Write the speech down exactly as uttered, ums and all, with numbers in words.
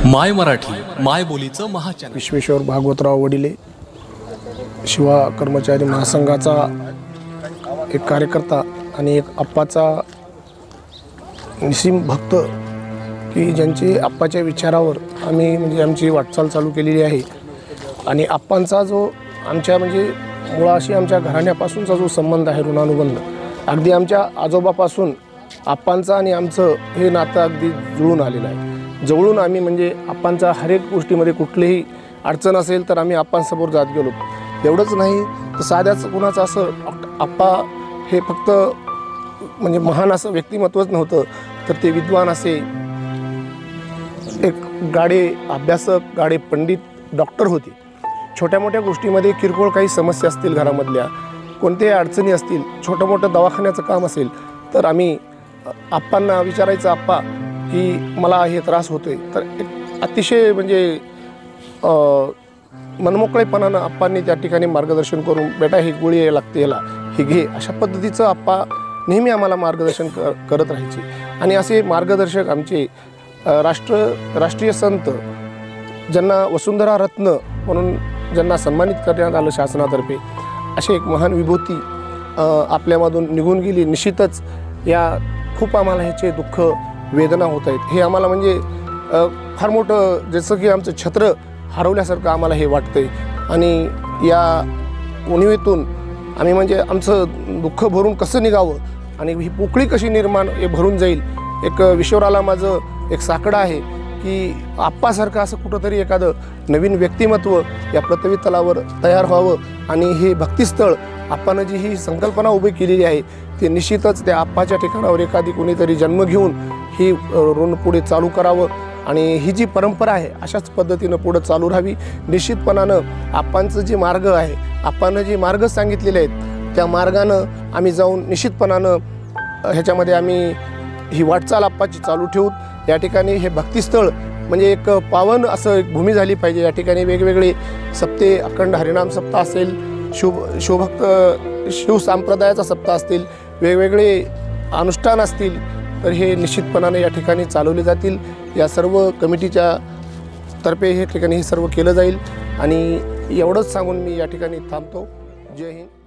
माय मराठी माय बोलीचं महाचॅनल। विश्वेश्वर भागवतराव वडिले शिवा कर्मचारी महासंघाचा एक कार्यकर्ता आणि एक अप्पाचा निसीम भक्त की ज्यांची अप्पाच्या विचारावर आम्ही म्हणजे आमची वाटचाल चालू केलेली आहे। आणि अप्पांचा जो आमच्या म्हणजे मुळाशी आमच्या घराण्यापासूनचा जो संबंध आहे, ऋणानुबंध अगदी आमच्या आजोबापासून अप्पांचा आणि आमचं हे नातं अगदी जुळून आलेलं आहे। जवळून आम्ही म्हणजे अप्पांचा हर एक गोष्टीमध्ये कुठलीही अडचण असेल तर आम्ही अप्पांसमोर जात गेलो। एवढंच नाही तर साध्याच कुणाचं असं अप्पा हे फक्त म्हणजे महान असं व्यक्तिमत्वच नव्हतं, तर ते विद्वान असे एक गाडे अभ्यासक, गाडे पंडित, डॉक्टर होते। छोट्या मोठ्या गोष्टीमध्ये किरकोळ काही समस्या असतील, घरामधल्या कोणत्याही अडचणी असतील, छोटं मोठं दवाखान्याचं काम असेल तर आम्ही अप्पांना विचारायचं, अप्पा की मला हे त्रास होतोय, तर एक अतिशय म्हणजे मनमोकळेपणानं अप्पांनी त्या ठिकाणी मार्गदर्शन करून, बेटा ही गोळी यायला लागते, याला हे घे, अशा पद्धतीचं अप्पा नेहमी आम्हाला मार्गदर्शन कर करत राहायचे। आणि असे मार्गदर्शक आमचे राष्ट्र राष्ट्रीय संत ज्यांना वसुंधरा रत्न म्हणून ज्यांना सन्मानित करण्यात आलं शासनातर्फे, असे एक महान विभूती आपल्यामधून निघून गेली। निश्चितच या खूप आम्हाला ह्याचे दुःख वेदना होत आहेत। हे आम्हाला म्हणजे फार मोठं जसं की आमचं छत्र हरवल्यासारखं आम्हाला हे वाटतंय। आणि या उणीवेतून आम्ही म्हणजे आमचं दुःख भरून कसं निघावं आणि ही पोकळी कशी निर्माण हे भरून जाईल। एक विश्वराला माझं एक साकडं आहे की आप्पासारखं असं कुठंतरी एखादं नवीन व्यक्तिमत्व या पृथ्वी तलावर तयार व्हावं आणि हे भक्तिस्थळ आप्पानं जी ही संकल्पना उभी केलेली आहे ते निश्चितच त्या आप्पाच्या ठिकाणावर एखादी कोणीतरी जन्म घेऊन ही ऋण पुढे चालू करावं आणि ही जी परंपरा आहे अशाच पद्धतीनं पुढं चालू राहावी। निश्चितपणानं आप्पांचं जे मार्ग आहे, आप्पानं जे मार्ग सांगितलेले आहेत त्या मार्गानं आम्ही जाऊन निश्चितपणानं ह्याच्यामध्ये आम्ही ही वाटचाल आप्पाची चालू ठेवू। या ठिकाणी हे भक्तिस्थळ म्हणजे एक पावन असं एक भूमी झाली पाहिजे। या ठिकाणी वेगवेगळे सप्ते, अखंड हरिनाम सप्ताह असेल, शिव शिवभक्त शिव संप्रदायाचा सप्ताह असतील, वेगवेगळे अनुष्ठान असतील, तर हे निश्चितपणाने या ठिकाणी चालवले जातील। या सर्व कमिटीच्या तर्फे हे ठिकाणी हे सर्व केलं जाईल। आणि एवढंच सांगून मी या ठिकाणी थांबतो। जय हिंद।